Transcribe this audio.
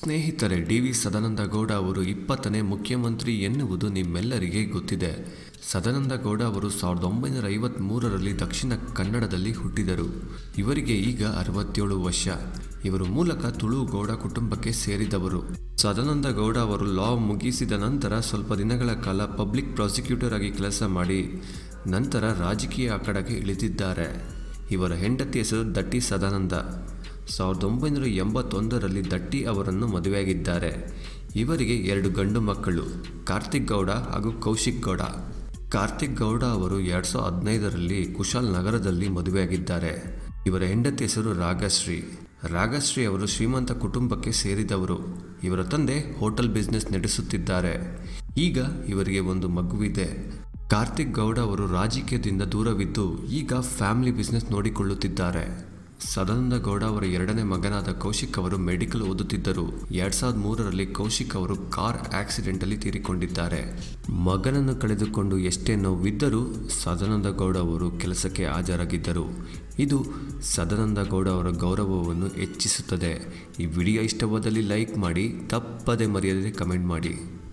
ಸ್ನೇಹಿತರೆ, ಡಿ.ವಿ. ಸದಾನಂದಗೌಡ ಅವರು 20ನೇ ಮುಖ್ಯಮಂತ್ರಿ ಎನ್ನುವುದು ನಿಮ್ಮೆಲ್ಲರಿಗೆ ಗೊತ್ತಿದೆ. ಸದಾನಂದಗೌಡ ಅವರು 1953ರಲ್ಲಿ ದಕ್ಷಿಣ ಕನ್ನಡದಲ್ಲಿ ಹುಟ್ಟಿದರು. ಇವರಿಗೆ ಈಗ 67 ವರ್ಷ. ಇವರು ಮೂಲಕ ತುಳು ಗೌಡ ಕುಟುಂಬಕ್ಕೆ ಸೇರಿದವರು. ಸದಾನಂದಗೌಡ ಅವರು ಲಾ ಮುಗಿಸಿದ ನಂತರ ಸ್ವಲ್ಪ ದಿನಗಳ ಕಾಲ ಪಬ್ಲಿಕ್ ಪ್ರಾಸಿಕ್ಯೂಟರ್ ಆಗಿ ಕೆಲಸ ಮಾಡಿ ನಂತರ ರಾಜಕೀಯ ಅಖಾಡಕ್ಕೆ ಇಳಿದಿದ್ದಾರೆ. ಇವರ ಹೆಂಡತಿ ಹೆಸರು ದಟ್ಟಿ ಸದಾನಂದ. 1981ರಲ್ಲಿ ದಟ್ಟಿ ಅವರನ್ನು ಮದುವೆಯಾಗಿದ್ದಾರೆ. ಇವರಿಗೆ 2 ಗಂಡು ಮಕ್ಕಳು, ಕಾರ್ತಿಕ್ ಗೌಡ ಹಾಗೂ ಕೌಶಿಕ್ ಗೌಡ. ಕಾರ್ತಿಕ್ ಗೌಡ ಅವರು 2015ರಲ್ಲಿ ಕುಶಾಲ್ ನಗರದಲ್ಲಿ ಮದುವೆಯಾಗಿದ್ದಾರೆ. ಇವರ ಹೆಂಡತಿ ಹೆಸರು ರಾಗಶ್ರೀ. ರಾಗಶ್ರೀ ಅವರು ಶ್ರೀಮಂತ ಕುಟುಂಬಕ್ಕೆ ಸೇರಿದವರು. ಇವರ ತಂದೆ ಹೋಟೆಲ್ ಬಿಸ್ನೆಸ್ ನಡೆಸುತ್ತಿದ್ದಾರೆ. ಈಗ ಇವರಿಗೆ ಒಂದು ಮಗುವಿದೆ. ಕಾರ್ತಿಕ್ ಗೌಡ ಅವರು ರಾಜಕೀಯದಿಂದ ದೂರವಿದ್ದು ಈಗ ಫ್ಯಾಮಿಲಿ ಬಿಸ್ನೆಸ್ ನೋಡಿಕೊಳ್ಳುತ್ತಿದ್ದಾರೆ. ಸದಾನಂದಗೌಡ ಅವರ 2ನೇ ಮಗನಾದ ಕೌಶಿಕ್ ಅವರು ಮೆಡಿಕಲ್ ಓದುತ್ತಿದ್ದರು. 2003ರಲ್ಲಿ ಕೌಶಿಕ್ ಅವರು ಕಾರ್ ಆಕ್ಸಿಡೆಂಟಲ್ಲಿ ತೀರಿಕೊಂಡಿದ್ದಾರೆ. ಮಗನನ್ನು ಕಳೆದುಕೊಂಡು ಎಷ್ಟೇ ನೋವಿದ್ದರೂ ಸದಾನಂದಗೌಡ ಅವರು ಕೆಲಸಕ್ಕೆ ಹಾಜರಾಗಿದ್ದರು. ಇದು ಸದಾನಂದಗೌಡ ಅವರ ಗೌರವವನ್ನು ಹೆಚ್ಚಿಸುತ್ತದೆ. ಈ ವಿಡಿಯೋ ಇಷ್ಟವಾದಲ್ಲಿ ಲೈಕ್ ಮಾಡಿ, ತಪ್ಪದೆ ಮರೆಯದೆ ಕಮೆಂಟ್ ಮಾಡಿ.